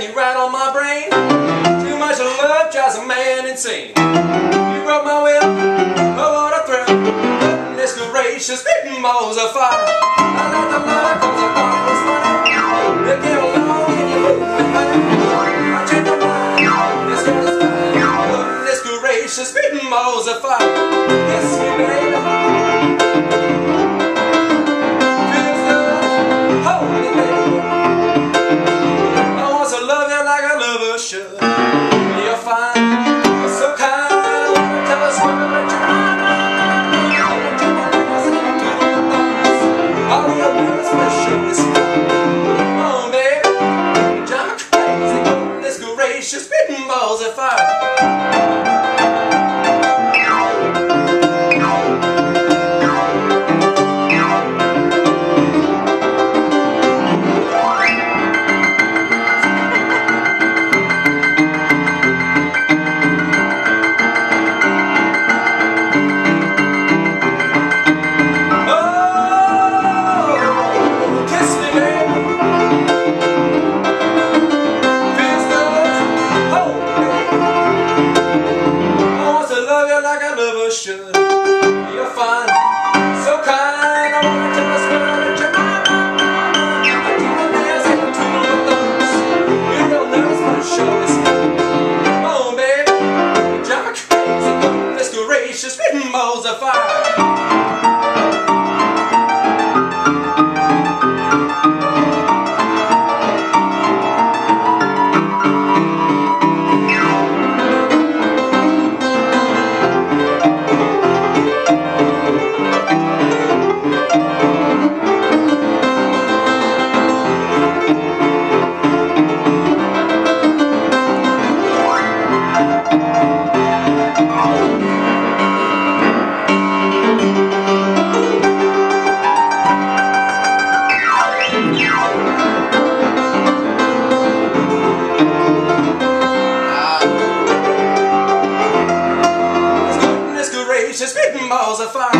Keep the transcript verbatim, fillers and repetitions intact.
me right on my brain. Too much love drives a man insane. You broke my will, oh what a thrill. Goodness gracious, spitting balls of fire. I let the love cause I thought it was funny. You came along and you moved me, honey. I changed my mind, this girl is fine. Goodness gracious, spitting balls of fire. Kiss me, baby. Feels good, hold me, baby. I want to love you like a lover should. You're fine, so kind. I wanna tell us what to let you mind. I want you my niggas into the thoughts. All your nerves for sure is fine. Come on, baby, drive me crazy. Goodness gracious, spitting balls of fire. Should. You're fine, so kind. I wanna tell us what that you're mine. I keep my nails into the thumbs. You're real nervous, but it sure is fun. Come on, baby, drive me crazy. Goodness gracious, spitting balls of fire. Spitting balls of fire.